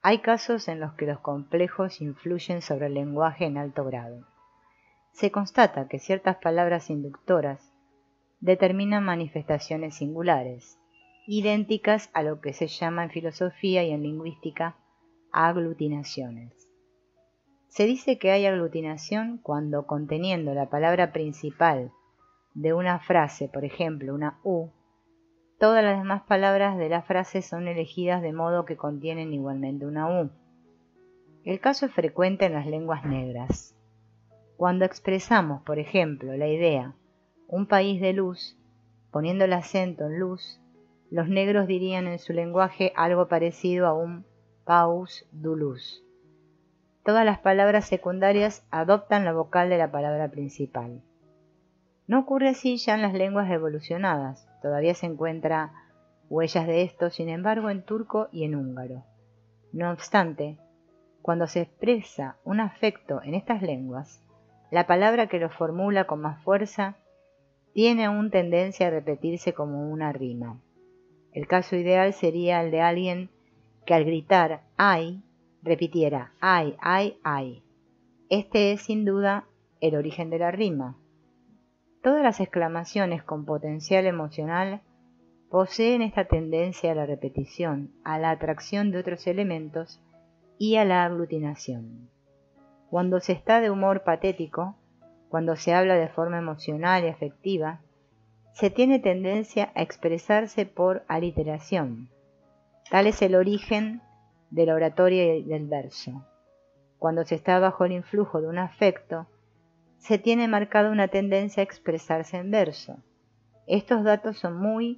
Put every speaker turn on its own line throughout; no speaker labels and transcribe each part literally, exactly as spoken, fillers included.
Hay casos en los que los complejos influyen sobre el lenguaje en alto grado. Se constata que ciertas palabras inductoras determinan manifestaciones singulares, idénticas a lo que se llama en filosofía y en lingüística aglutinaciones. Se dice que hay aglutinación cuando, conteniendo la palabra principal de una frase, por ejemplo una U, todas las demás palabras de la frase son elegidas de modo que contienen igualmente una U. El caso es frecuente en las lenguas negras. Cuando expresamos, por ejemplo, la idea un país de luz, poniendo el acento en luz, los negros dirían en su lenguaje algo parecido a un paus du luz. Todas las palabras secundarias adoptan la vocal de la palabra principal. No ocurre así ya en las lenguas evolucionadas. Todavía se encuentran huellas de esto, sin embargo, en turco y en húngaro. No obstante, cuando se expresa un afecto en estas lenguas, la palabra que lo formula con más fuerza tiene aún tendencia a repetirse como una rima. El caso ideal sería el de alguien que al gritar ay, repitiera ay, ay, ay. Este es sin duda el origen de la rima. Todas las exclamaciones con potencial emocional poseen esta tendencia a la repetición, a la atracción de otros elementos y a la aglutinación. Cuando se está de humor patético, cuando se habla de forma emocional y afectiva, se tiene tendencia a expresarse por aliteración. Tal es el origen de la oratoria y del verso. Cuando se está bajo el influjo de un afecto, se tiene marcada una tendencia a expresarse en verso. Estos datos son muy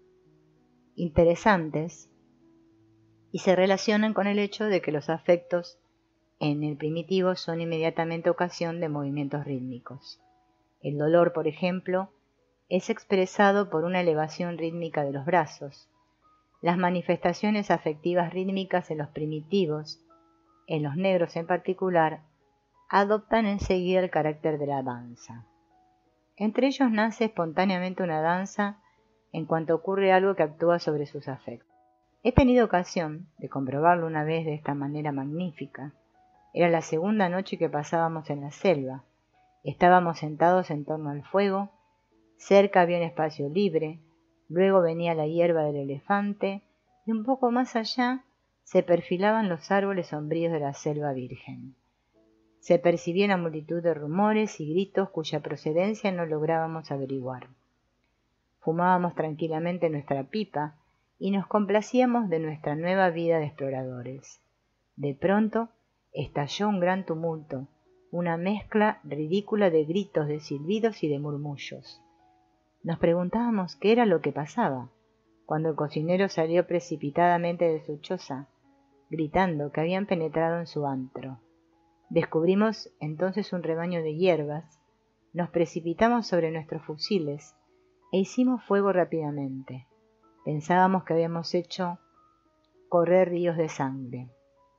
interesantes y se relacionan con el hecho de que los afectos en el primitivo son inmediatamente ocasión de movimientos rítmicos. El dolor, por ejemplo, es expresado por una elevación rítmica de los brazos. Las manifestaciones afectivas rítmicas en los primitivos, en los negros en particular, adoptan enseguida el carácter de la danza. Entre ellos nace espontáneamente una danza en cuanto ocurre algo que actúa sobre sus afectos. He tenido ocasión de comprobarlo una vez de esta manera magnífica. Era la segunda noche que pasábamos en la selva. Estábamos sentados en torno al fuego, cerca había un espacio libre, luego venía la hierba del elefante y un poco más allá se perfilaban los árboles sombríos de la selva virgen. Se percibía una multitud de rumores y gritos cuya procedencia no lográbamos averiguar. Fumábamos tranquilamente nuestra pipa y nos complacíamos de nuestra nueva vida de exploradores. De pronto estalló un gran tumulto, una mezcla ridícula de gritos, de silbidos y de murmullos. Nos preguntábamos qué era lo que pasaba, cuando el cocinero salió precipitadamente de su choza, gritando que habían penetrado en su antro. Descubrimos entonces un rebaño de hierbas, nos precipitamos sobre nuestros fusiles e hicimos fuego rápidamente. Pensábamos que habíamos hecho correr ríos de sangre.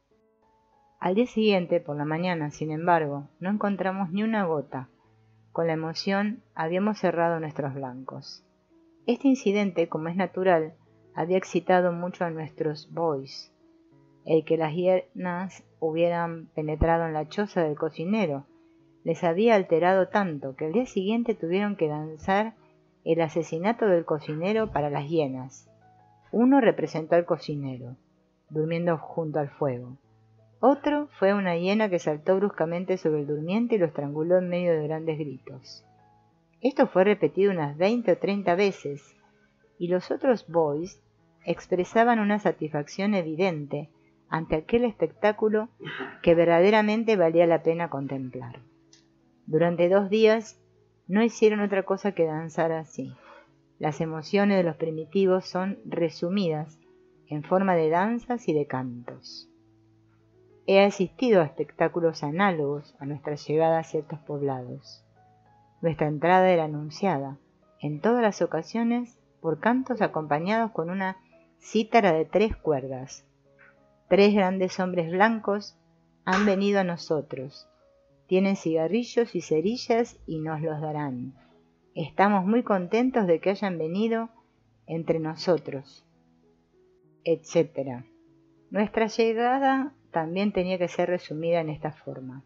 Al día siguiente, por la mañana, sin embargo, no encontramos ni una gota. Con la emoción habíamos cerrado nuestros blancos. Este incidente, como es natural, había excitado mucho a nuestros boys. El que las hienas hubieran penetrado en la choza del cocinero les había alterado tanto que al día siguiente tuvieron que danzar el asesinato del cocinero para las hienas. Uno representó al cocinero, durmiendo junto al fuego. Otro fue una hiena que saltó bruscamente sobre el durmiente y lo estranguló en medio de grandes gritos. Esto fue repetido unas veinte o treinta veces, y los otros boys expresaban una satisfacción evidente ante aquel espectáculo que verdaderamente valía la pena contemplar. Durante dos días no hicieron otra cosa que danzar así. Las emociones de los primitivos son resumidas en forma de danzas y de cantos. He asistido a espectáculos análogos a nuestra llegada a ciertos poblados. Nuestra entrada era anunciada, en todas las ocasiones, por cantos acompañados con una cítara de tres cuerdas. Tres grandes hombres blancos han venido a nosotros. Tienen cigarrillos y cerillas y nos los darán. Estamos muy contentos de que hayan venido entre nosotros, etcétera. Nuestra llegada también tenía que ser resumida en esta forma.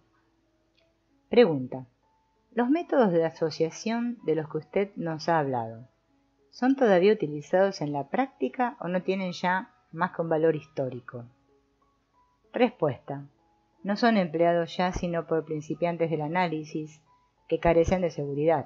Pregunta: ¿los métodos de asociación de los que usted nos ha hablado son todavía utilizados en la práctica o no tienen ya más que un valor histórico? Respuesta: no son empleados ya sino por principiantes del análisis que carecen de seguridad.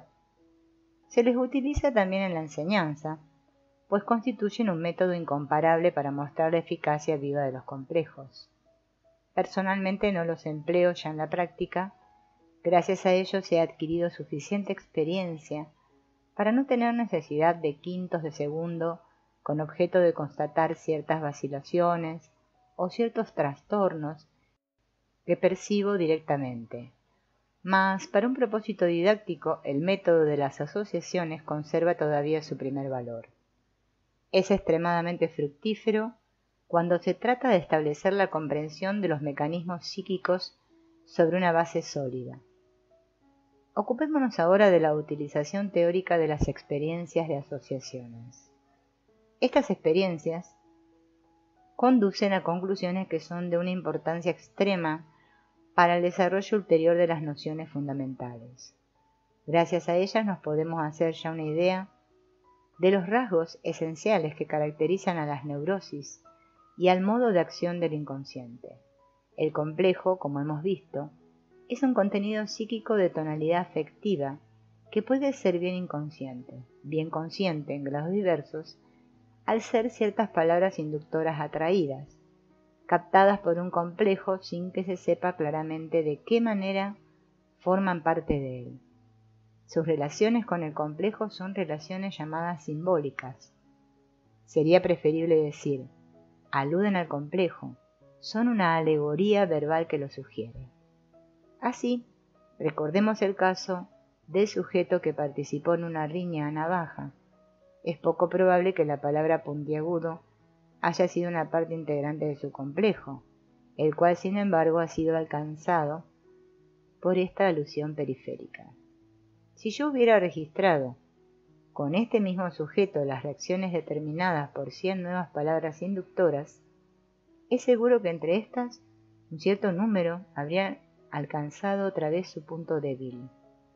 Se les utiliza también en la enseñanza, pues constituyen un método incomparable para mostrar la eficacia viva de los complejos. Personalmente no los empleo ya en la práctica. Gracias a ellos he adquirido suficiente experiencia para no tener necesidad de quintos de segundo con objeto de constatar ciertas vacilaciones o ciertos trastornos que percibo directamente. Mas, para un propósito didáctico, el método de las asociaciones conserva todavía su primer valor. Es extremadamente fructífero cuando se trata de establecer la comprensión de los mecanismos psíquicos sobre una base sólida. Ocupémonos ahora de la utilización teórica de las experiencias de asociaciones. Estas experiencias conducen a conclusiones que son de una importancia extrema para el desarrollo ulterior de las nociones fundamentales. Gracias a ellas nos podemos hacer ya una idea de los rasgos esenciales que caracterizan a las neurosis y al modo de acción del inconsciente. El complejo, como hemos visto, es un contenido psíquico de tonalidad afectiva que puede ser bien inconsciente, bien consciente en grados diversos, al ser ciertas palabras inductoras atraídas, captadas por un complejo sin que se sepa claramente de qué manera forman parte de él. Sus relaciones con el complejo son relaciones llamadas simbólicas. Sería preferible decir, aluden al complejo, son una alegoría verbal que lo sugiere. Así, recordemos el caso del sujeto que participó en una riña a navaja. Es poco probable que la palabra puntiagudo haya sido una parte integrante de su complejo, el cual sin embargo ha sido alcanzado por esta alusión periférica. Si yo hubiera registrado con este mismo sujeto las reacciones determinadas por cien nuevas palabras inductoras, es seguro que entre estas un cierto número habría alcanzado otra vez su punto débil.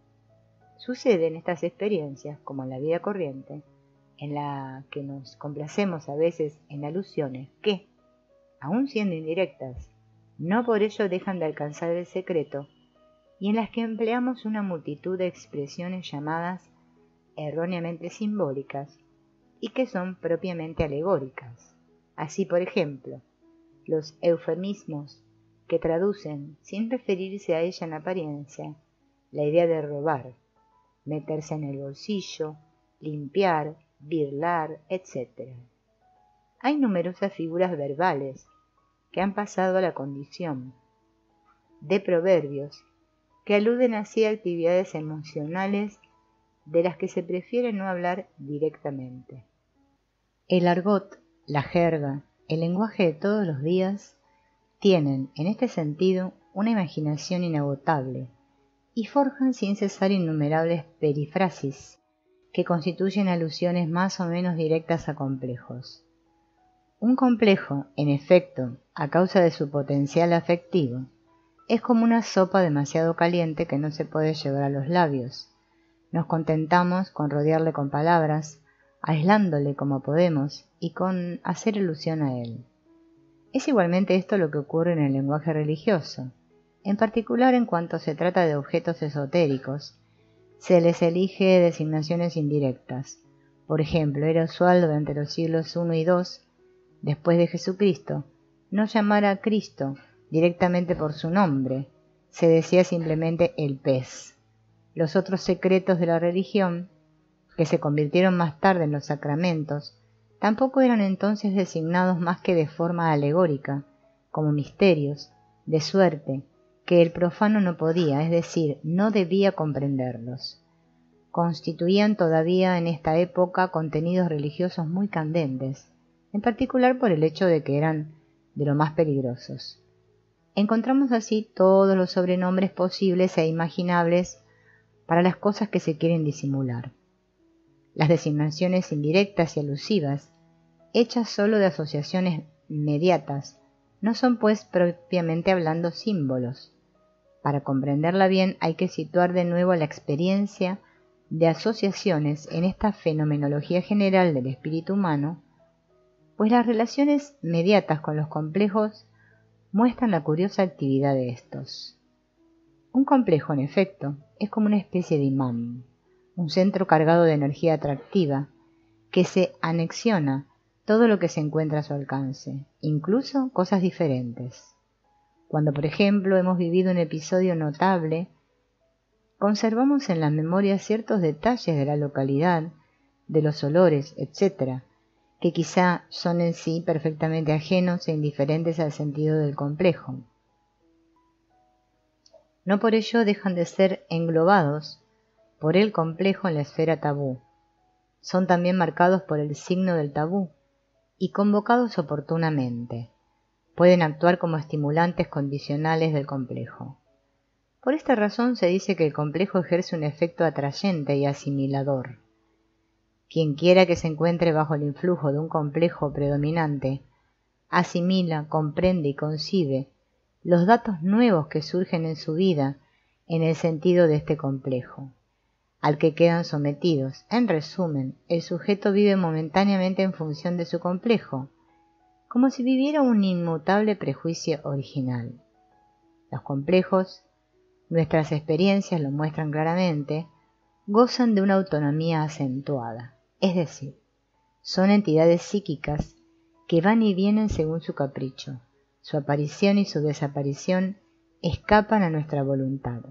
Sucede en estas experiencias, como en la vida corriente, en la que nos complacemos a veces en alusiones que, aun siendo indirectas, no por ello dejan de alcanzar el secreto, y en las que empleamos una multitud de expresiones llamadas erróneamente simbólicas y que son propiamente alegóricas. Así, por ejemplo, los eufemismos que traducen, sin referirse a ella en apariencia, la idea de robar, meterse en el bolsillo, limpiar, birlar, etcétera. Hay numerosas figuras verbales que han pasado a la condición de proverbios que aluden así a actividades emocionales de las que se prefiere no hablar directamente. El argot, la jerga, el lenguaje de todos los días tienen, en este sentido, una imaginación inagotable y forjan sin cesar innumerables perifrasis que constituyen alusiones más o menos directas a complejos. Un complejo, en efecto, a causa de su potencial afectivo, es como una sopa demasiado caliente que no se puede llevar a los labios. Nos contentamos con rodearle con palabras, aislándole como podemos y con hacer alusión a él. Es igualmente esto lo que ocurre en el lenguaje religioso, en particular en cuanto se trata de objetos esotéricos. Se les elige designaciones indirectas. Por ejemplo, era usual durante los siglos primero y segundo, después de Jesucristo, no llamar a Cristo directamente por su nombre, se decía simplemente el pez. Los otros secretos de la religión, que se convirtieron más tarde en los sacramentos, tampoco eran entonces designados más que de forma alegórica, como misterios, de suerte que el profano no podía, es decir, no debía comprenderlos. Constituían todavía en esta época contenidos religiosos muy candentes, en particular por el hecho de que eran de lo más peligrosos. Encontramos así todos los sobrenombres posibles e imaginables para las cosas que se quieren disimular. Las designaciones indirectas y alusivas, hechas solo de asociaciones mediatas No son pues propiamente hablando símbolos. Para comprenderla bien hay que situar de nuevo la experiencia de asociaciones en esta fenomenología general del espíritu humano, pues las relaciones mediatas con los complejos muestran la curiosa actividad de estos. Un complejo, en efecto, es como una especie de imán, un centro cargado de energía atractiva, que se anexiona todo lo que se encuentra a su alcance, incluso cosas diferentes. Cuando, por ejemplo, hemos vivido un episodio notable, conservamos en la memoria ciertos detalles de la localidad, de los olores, etcétera, que quizá son en sí perfectamente ajenos e indiferentes al sentido del complejo. No por ello dejan de ser englobados por el complejo en la esfera tabú. Son también marcados por el signo del tabú y convocados oportunamente. Pueden actuar como estimulantes condicionales del complejo. Por esta razón se dice que el complejo ejerce un efecto atrayente y asimilador. Quien quiera que se encuentre bajo el influjo de un complejo predominante, asimila, comprende y concibe los datos nuevos que surgen en su vida en el sentido de este complejo, al que quedan sometidos. En resumen, el sujeto vive momentáneamente en función de su complejo, como si viviera un inmutable prejuicio original. Los complejos, nuestras experiencias lo muestran claramente, gozan de una autonomía acentuada, es decir, son entidades psíquicas que van y vienen según su capricho. Su aparición y su desaparición escapan a nuestra voluntad.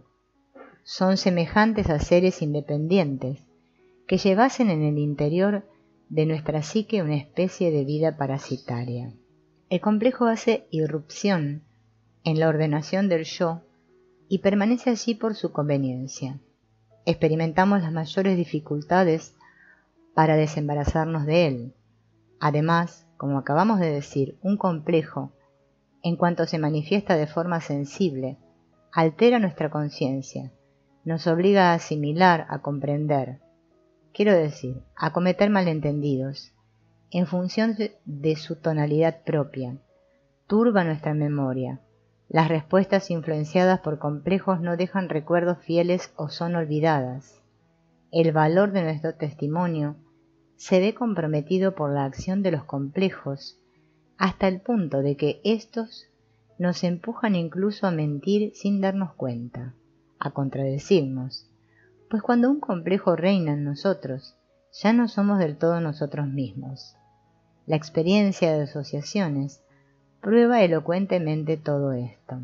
Son semejantes a seres independientes que llevasen en el interior de nuestra psique una especie de vida parasitaria. El complejo hace irrupción en la ordenación del yo y permanece allí por su conveniencia. Experimentamos las mayores dificultades para desembarazarnos de él. Además, como acabamos de decir, un complejo, en cuanto se manifiesta de forma sensible, altera nuestra conciencia, nos obliga a asimilar, a comprender, quiero decir, a cometer malentendidos, en función de su tonalidad propia, turba nuestra memoria. Las respuestas influenciadas por complejos no dejan recuerdos fieles o son olvidadas. El valor de nuestro testimonio se ve comprometido por la acción de los complejos, hasta el punto de que éstos nos empujan incluso a mentir sin darnos cuenta, a contradecirnos, pues cuando un complejo reina en nosotros, ya no somos del todo nosotros mismos. La experiencia de asociaciones prueba elocuentemente todo esto.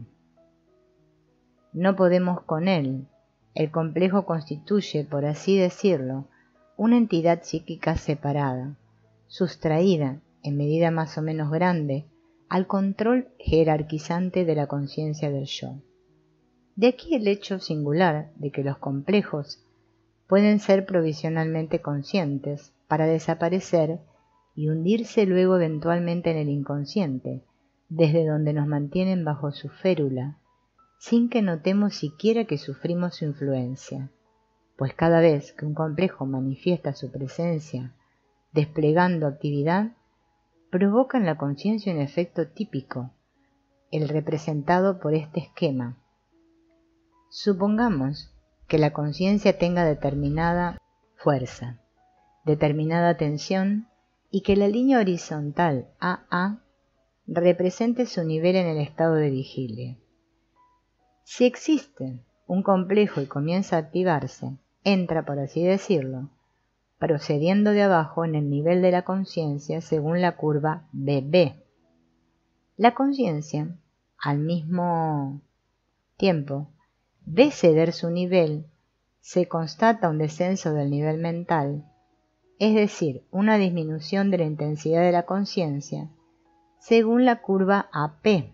No podemos con él. El complejo constituye, por así decirlo, una entidad psíquica separada, sustraída, en medida más o menos grande, al control jerarquizante de la conciencia del yo. De aquí el hecho singular de que los complejos pueden ser provisionalmente conscientes para desaparecer y hundirse luego eventualmente en el inconsciente, desde donde nos mantienen bajo su férula, sin que notemos siquiera que sufrimos su influencia, pues cada vez que un complejo manifiesta su presencia desplegando actividad, provoca en la conciencia un efecto típico, el representado por este esquema. Supongamos que la conciencia tenga determinada fuerza, determinada tensión y que la línea horizontal A A represente su nivel en el estado de vigilia. Si existe un complejo y comienza a activarse, entra, por así decirlo, procediendo de abajo en el nivel de la conciencia según la curva B B. La conciencia, al mismo tiempo, ve ceder su nivel, se constata un descenso del nivel mental, es decir, una disminución de la intensidad de la conciencia, según la curva A P.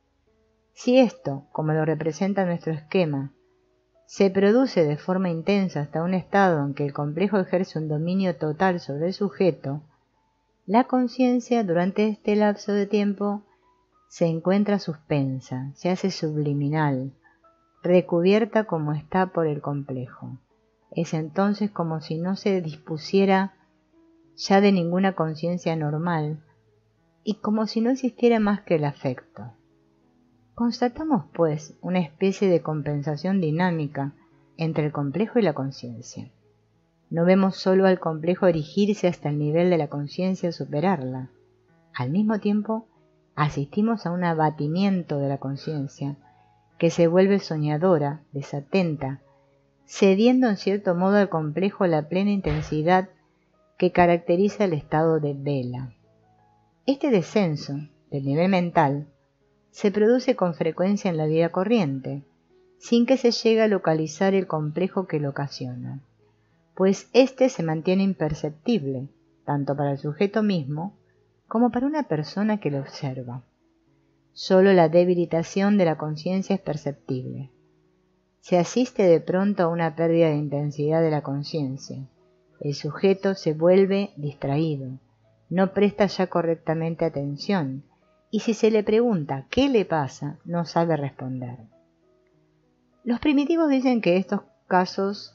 Si esto, como lo representa nuestro esquema, se produce de forma intensa hasta un estado en que el complejo ejerce un dominio total sobre el sujeto, la conciencia durante este lapso de tiempo se encuentra suspensa, se hace subliminal, recubierta como está por el complejo. Es entonces como si no se dispusiera ya de ninguna conciencia normal, y como si no existiera más que el afecto. Constatamos, pues, una especie de compensación dinámica entre el complejo y la conciencia. No vemos solo al complejo erigirse hasta el nivel de la conciencia o superarla. Al mismo tiempo, asistimos a un abatimiento de la conciencia que se vuelve soñadora, desatenta, cediendo en cierto modo al complejo la plena intensidad que caracteriza el estado de vela. Este descenso del nivel mental se produce con frecuencia en la vida corriente, sin que se llegue a localizar el complejo que lo ocasiona, pues éste se mantiene imperceptible, tanto para el sujeto mismo como para una persona que lo observa. Solo la debilitación de la conciencia es perceptible. Se asiste de pronto a una pérdida de intensidad de la conciencia. El sujeto se vuelve distraído, no presta ya correctamente atención, y si se le pregunta qué le pasa, no sabe responder. Los primitivos dicen que estos casos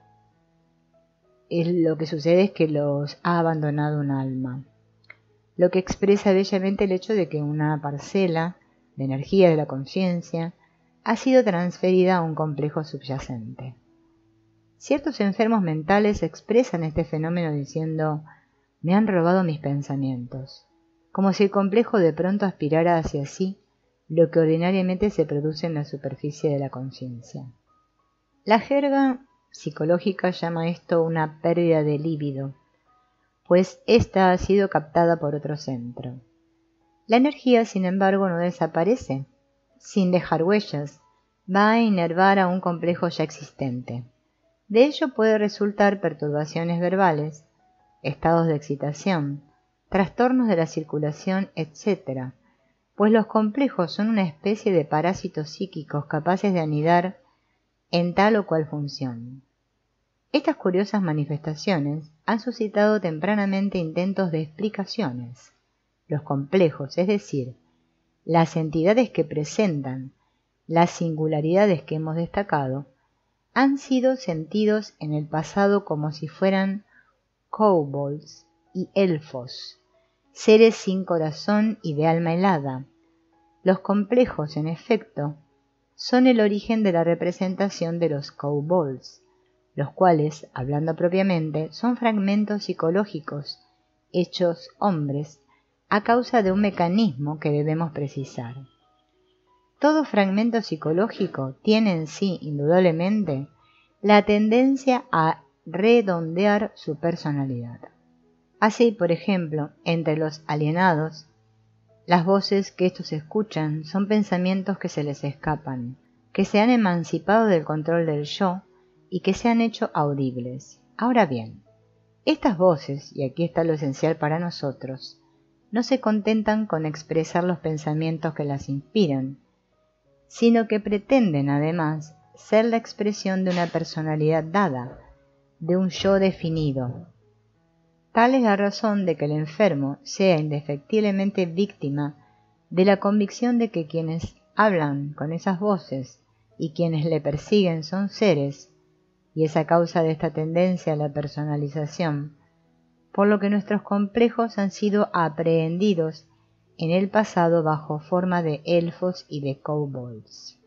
es lo que sucede es que los ha abandonado un alma, lo que expresa bellamente el hecho de que una parcela de energía de la conciencia ha sido transferida a un complejo subyacente. Ciertos enfermos mentales expresan este fenómeno diciendo: me han robado mis pensamientos, como si el complejo de pronto aspirara hacia sí lo que ordinariamente se produce en la superficie de la conciencia. La jerga psicológica llama esto una pérdida de líbido, pues ésta ha sido captada por otro centro. La energía, sin embargo, no desaparece, sin dejar huellas, va a inervar a un complejo ya existente. De ello puede resultar perturbaciones verbales, estados de excitación, trastornos de la circulación, etcétera, pues los complejos son una especie de parásitos psíquicos capaces de anidar en tal o cual función. Estas curiosas manifestaciones han suscitado tempranamente intentos de explicaciones. Los complejos, es decir, las entidades que presentan las singularidades que hemos destacado, han sido sentidos en el pasado como si fueran kobolds y elfos, seres sin corazón y de alma helada. Los complejos, en efecto, son el origen de la representación de los kobolds, los cuales, hablando propiamente, son fragmentos psicológicos, hechos hombres, a causa de un mecanismo que debemos precisar. Todo fragmento psicológico tiene en sí, indudablemente, la tendencia a redondear su personalidad. Así, por ejemplo, entre los alienados, las voces que estos escuchan son pensamientos que se les escapan, que se han emancipado del control del yo y que se han hecho audibles. Ahora bien, estas voces, y aquí está lo esencial para nosotros, no se contentan con expresar los pensamientos que las inspiran, sino que pretenden además ser la expresión de una personalidad dada, de un yo definido. Tal es la razón de que el enfermo sea indefectiblemente víctima de la convicción de que quienes hablan con esas voces y quienes le persiguen son seres, y es a causa de esta tendencia a la personalización, por lo que nuestros complejos han sido aprehendidos en el pasado bajo forma de elfos y de kobolds.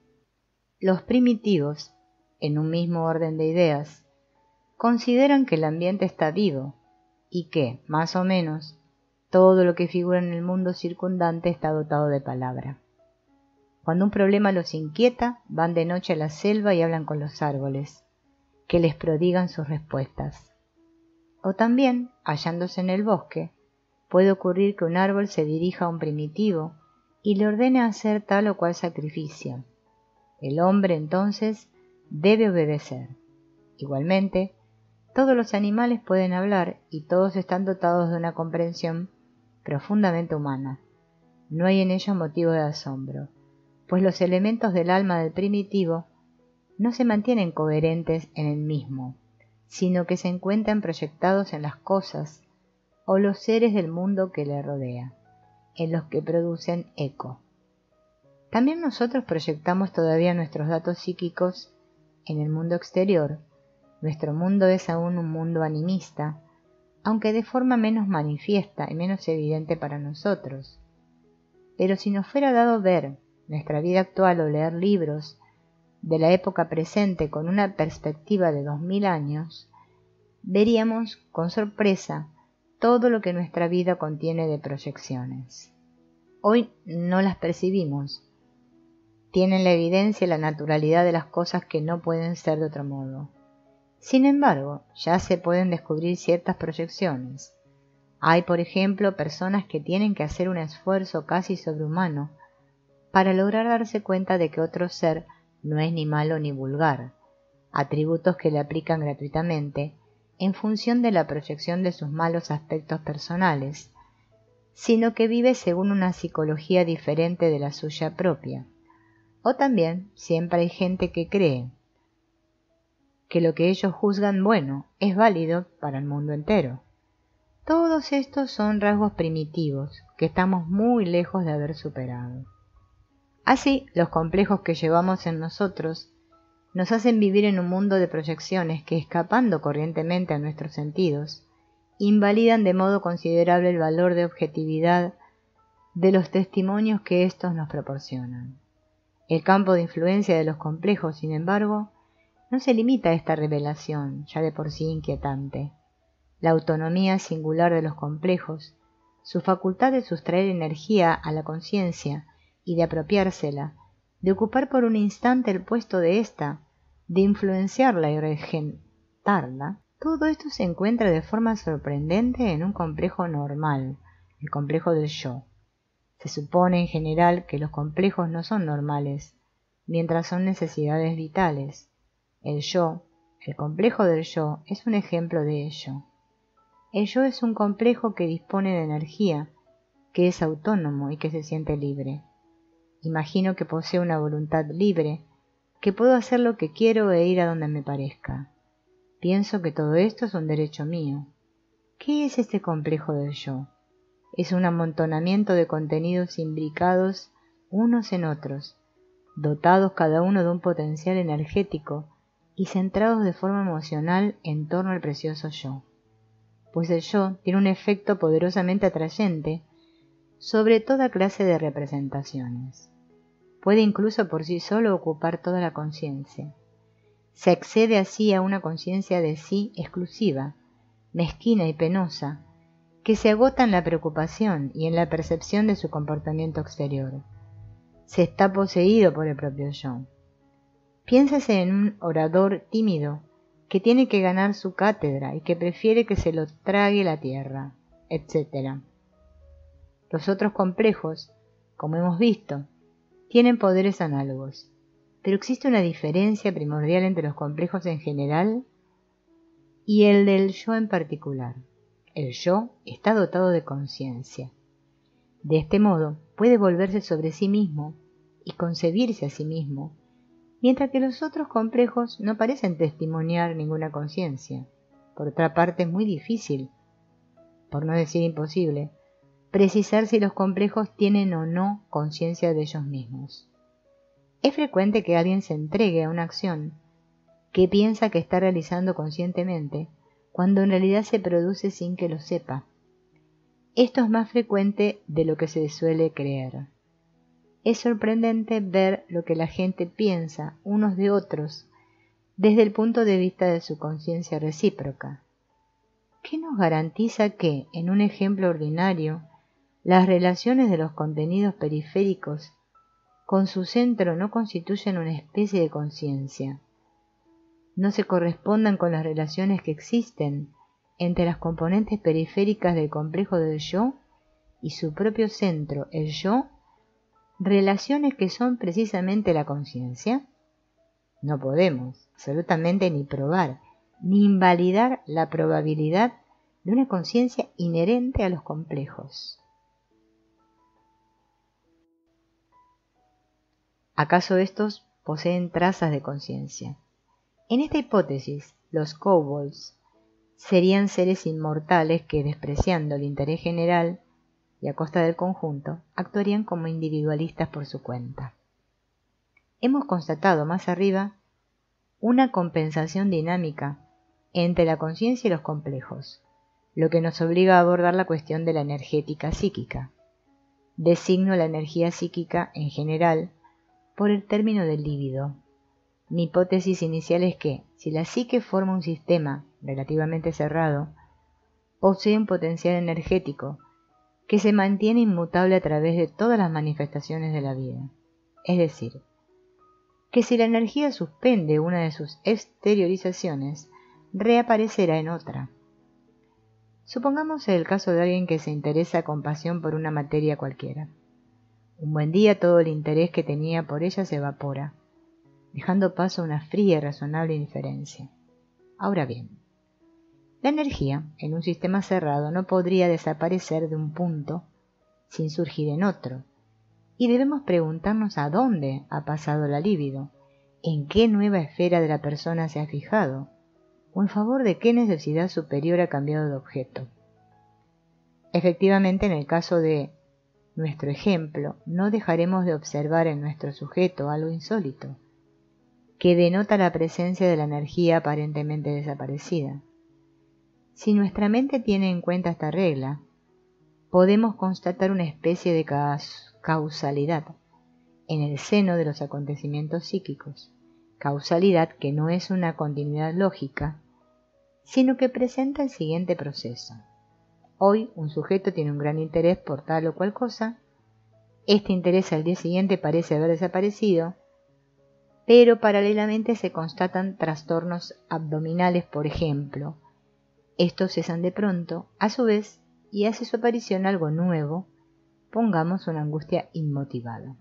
Los primitivos, en un mismo orden de ideas, consideran que el ambiente está vivo y que, más o menos, todo lo que figura en el mundo circundante está dotado de palabra. Cuando un problema los inquieta, van de noche a la selva y hablan con los árboles, que les prodigan sus respuestas. O también, hallándose en el bosque, puede ocurrir que un árbol se dirija a un primitivo y le ordene hacer tal o cual sacrificio. El hombre, entonces, debe obedecer. Igualmente, todos los animales pueden hablar y todos están dotados de una comprensión profundamente humana. No hay en ello motivo de asombro, pues los elementos del alma del primitivo no se mantienen coherentes en el mismo, sino que se encuentran proyectados en las cosas o los seres del mundo que le rodea, en los que producen eco. También nosotros proyectamos todavía nuestros datos psíquicos en el mundo exterior. Nuestro mundo es aún un mundo animista, aunque de forma menos manifiesta y menos evidente para nosotros. Pero si nos fuera dado ver nuestra vida actual o leer libros de la época presente con una perspectiva de dos mil años, veríamos con sorpresa todo lo que nuestra vida contiene de proyecciones. Hoy no las percibimos. Tienen la evidencia y la naturalidad de las cosas que no pueden ser de otro modo. Sin embargo, ya se pueden descubrir ciertas proyecciones. Hay, por ejemplo, personas que tienen que hacer un esfuerzo casi sobrehumano para lograr darse cuenta de que otro ser no es ni malo ni vulgar, atributos que le aplican gratuitamente en función de la proyección de sus malos aspectos personales, sino que vive según una psicología diferente de la suya propia. O también siempre hay gente que cree que lo que ellos juzgan bueno es válido para el mundo entero. Todos estos son rasgos primitivos que estamos muy lejos de haber superado. Así, los complejos que llevamos en nosotros nos hacen vivir en un mundo de proyecciones que, escapando corrientemente a nuestros sentidos, invalidan de modo considerable el valor de objetividad de los testimonios que éstos nos proporcionan. El campo de influencia de los complejos, sin embargo, no se limita a esta revelación, ya de por sí inquietante. La autonomía singular de los complejos, su facultad de sustraer energía a la conciencia y de apropiársela, de ocupar por un instante el puesto de ésta, de influenciarla y regentarla, todo esto se encuentra de forma sorprendente en un complejo normal, el complejo del yo. Se supone en general que los complejos no son normales, mientras son necesidades vitales. El yo, el complejo del yo, es un ejemplo de ello. El yo es un complejo que dispone de energía, que es autónomo y que se siente libre. Imagino que poseo una voluntad libre, que puedo hacer lo que quiero e ir a donde me parezca. Pienso que todo esto es un derecho mío. ¿Qué es este complejo del yo? Es un amontonamiento de contenidos imbricados unos en otros, dotados cada uno de un potencial energético y centrados de forma emocional en torno al precioso yo. Pues el yo tiene un efecto poderosamente atrayente sobre toda clase de representaciones. Puede incluso por sí solo ocupar toda la conciencia. Se accede así a una conciencia de sí exclusiva, mezquina y penosa, que se agota en la preocupación y en la percepción de su comportamiento exterior. Se está poseído por el propio yo. Piénsese en un orador tímido que tiene que ganar su cátedra y que prefiere que se lo trague la tierra, etcétera. Los otros complejos, como hemos visto, tienen poderes análogos, pero existe una diferencia primordial entre los complejos en general y el del yo en particular. El yo está dotado de conciencia. De este modo puede volverse sobre sí mismo y concebirse a sí mismo, mientras que los otros complejos no parecen testimoniar ninguna conciencia. Por otra parte, es muy difícil, por no decir imposible, precisar si los complejos tienen o no conciencia de ellos mismos. Es frecuente que alguien se entregue a una acción que piensa que está realizando conscientemente, cuando en realidad se produce sin que lo sepa. Esto es más frecuente de lo que se suele creer. Es sorprendente ver lo que la gente piensa unos de otros desde el punto de vista de su conciencia recíproca. ¿Qué nos garantiza que, en un ejemplo ordinario, las relaciones de los contenidos periféricos con su centro no constituyen una especie de conciencia? No se correspondan con las relaciones que existen entre las componentes periféricas del complejo del yo y su propio centro, el yo, relaciones que son precisamente la conciencia. No podemos absolutamente ni probar ni invalidar la probabilidad de una conciencia inherente a los complejos. ¿Acaso estos poseen trazas de conciencia? En esta hipótesis, los kobolds serían seres inmortales que, despreciando el interés general y a costa del conjunto, actuarían como individualistas por su cuenta. Hemos constatado más arriba una compensación dinámica entre la conciencia y los complejos, lo que nos obliga a abordar la cuestión de la energética psíquica. Designo la energía psíquica en general por el término del líbido. Mi hipótesis inicial es que, si la psique forma un sistema relativamente cerrado, posee un potencial energético que se mantiene inmutable a través de todas las manifestaciones de la vida. Es decir, que si la energía suspende una de sus exteriorizaciones, reaparecerá en otra. Supongamos el caso de alguien que se interesa con pasión por una materia cualquiera. Un buen día todo el interés que tenía por ella se evapora, dejando paso a una fría y razonable indiferencia. Ahora bien, la energía en un sistema cerrado no podría desaparecer de un punto sin surgir en otro, y debemos preguntarnos a dónde ha pasado la libido, en qué nueva esfera de la persona se ha fijado, o en favor de qué necesidad superior ha cambiado de objeto. Efectivamente, en el caso de nuestro ejemplo, no dejaremos de observar en nuestro sujeto algo insólito, que denota la presencia de la energía aparentemente desaparecida. Si nuestra mente tiene en cuenta esta regla, podemos constatar una especie de causalidad en el seno de los acontecimientos psíquicos, causalidad que no es una continuidad lógica, sino que presenta el siguiente proceso. Hoy un sujeto tiene un gran interés por tal o cual cosa, este interés al día siguiente parece haber desaparecido, pero paralelamente se constatan trastornos abdominales, por ejemplo. Estos cesan de pronto, a su vez, y hace su aparición algo nuevo, pongamos una angustia inmotivada.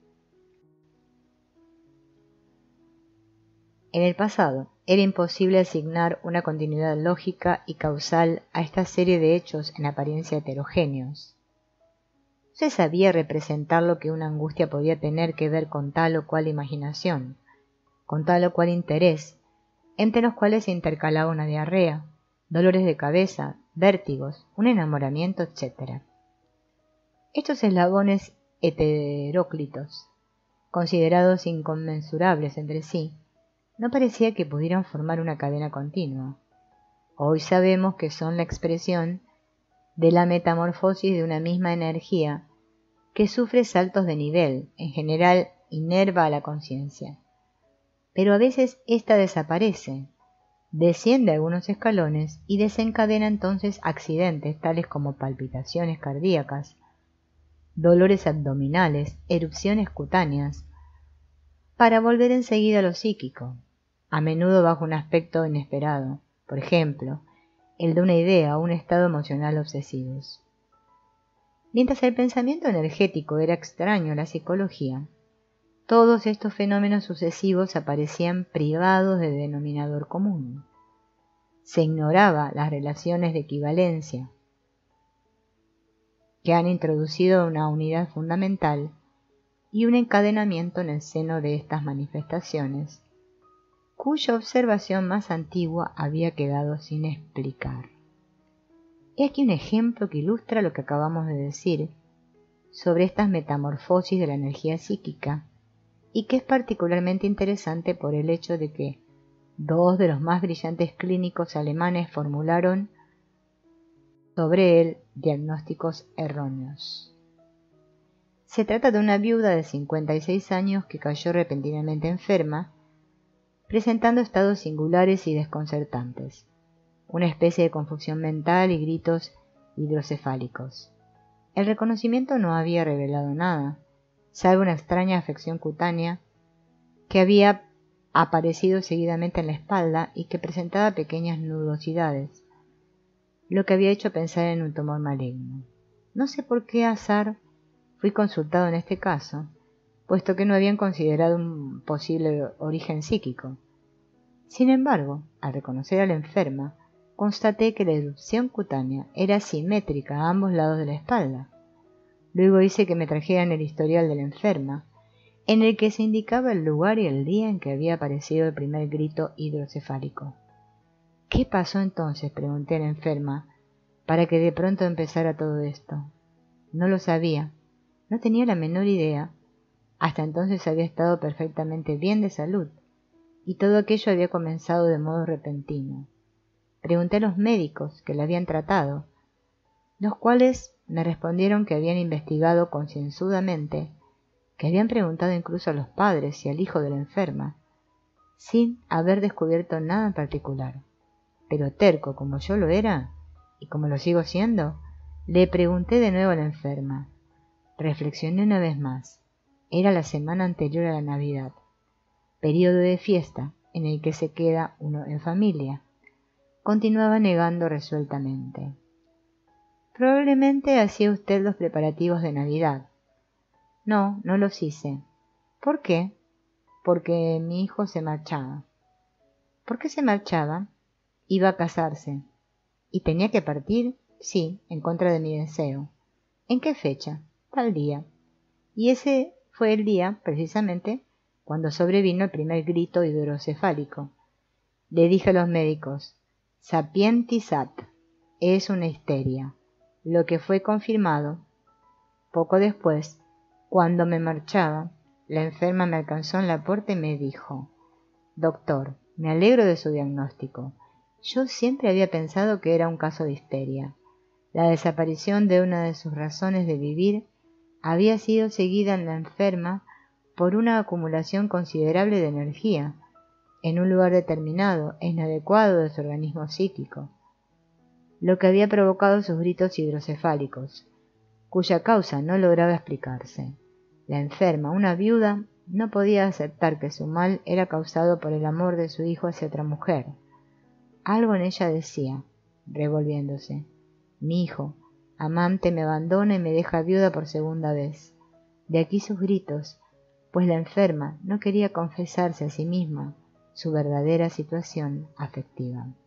En el pasado, era imposible asignar una continuidad lógica y causal a esta serie de hechos en apariencia heterogéneos. Se sabía representar lo que una angustia podía tener que ver con tal o cual imaginación, con tal o cual interés, entre los cuales se intercalaba una diarrea, dolores de cabeza, vértigos, un enamoramiento, etcétera. Estos eslabones heteróclitos, considerados inconmensurables entre sí, no parecía que pudieran formar una cadena continua. Hoy sabemos que son la expresión de la metamorfosis de una misma energía que sufre saltos de nivel, en general inerva a la conciencia. Pero a veces ésta desaparece, desciende algunos escalones y desencadena entonces accidentes tales como palpitaciones cardíacas, dolores abdominales, erupciones cutáneas, para volver enseguida a lo psíquico, a menudo bajo un aspecto inesperado, por ejemplo, el de una idea o un estado emocional obsesivos. Mientras el pensamiento energético era extraño a la psicología, todos estos fenómenos sucesivos aparecían privados de denominador común. Se ignoraba las relaciones de equivalencia que han introducido una unidad fundamental y un encadenamiento en el seno de estas manifestaciones, cuya observación más antigua había quedado sin explicar. He aquí un ejemplo que ilustra lo que acabamos de decir sobre estas metamorfosis de la energía psíquica, y que es particularmente interesante por el hecho de que dos de los más brillantes clínicos alemanes formularon sobre él diagnósticos erróneos. Se trata de una viuda de cincuenta y seis años que cayó repentinamente enferma, presentando estados singulares y desconcertantes, una especie de confusión mental y gritos hidrocefálicos. El reconocimiento no había revelado nada, salvo una extraña afección cutánea que había aparecido seguidamente en la espalda y que presentaba pequeñas nudosidades, lo que había hecho pensar en un tumor maligno. No sé por qué azar fui consultado en este caso, puesto que no habían considerado un posible origen psíquico. Sin embargo, al reconocer a la enferma, constaté que la erupción cutánea era simétrica a ambos lados de la espalda. Luego hice que me trajeran el historial de la enferma, en el que se indicaba el lugar y el día en que había aparecido el primer grito hidrocefálico. ¿Qué pasó entonces?, pregunté a la enferma, para que de pronto empezara todo esto. No lo sabía, no tenía la menor idea. Hasta entonces había estado perfectamente bien de salud, y todo aquello había comenzado de modo repentino. pregunté a los médicos que la habían tratado, los cuales me respondieron que habían investigado concienzudamente, que habían preguntado incluso a los padres y al hijo de la enferma, sin haber descubierto nada en particular. Pero terco como yo lo era, y como lo sigo siendo, le pregunté de nuevo a la enferma. Reflexioné una vez más. Era la semana anterior a la Navidad, período de fiesta en el que se queda uno en familia. Continuaba negando resueltamente. Probablemente hacía usted los preparativos de Navidad. No, no los hice. ¿Por qué? Porque mi hijo se marchaba. ¿Por qué se marchaba? Iba a casarse. ¿Y tenía que partir? Sí, en contra de mi deseo. ¿En qué fecha? Tal día. Y ese fue el día, precisamente, cuando sobrevino el primer grito hidrocefálico. Le dije a los médicos, sapienti sat, es una histeria, lo que fue confirmado. Poco después, cuando me marchaba, la enferma me alcanzó en la puerta y me dijo, doctor, me alegro de su diagnóstico. Yo siempre había pensado que era un caso de histeria. La desaparición de una de sus razones de vivir había sido seguida en la enferma por una acumulación considerable de energía, en un lugar determinado e inadecuado de su organismo psíquico, lo que había provocado sus gritos hidrocefálicos, cuya causa no lograba explicarse. La enferma, una viuda, no podía aceptar que su mal era causado por el amor de su hijo hacia otra mujer. Algo en ella decía, revolviéndose, mi hijo, amante, me abandona y me deja viuda por segunda vez. De aquí sus gritos, pues la enferma no quería confesarse a sí misma su verdadera situación afectiva.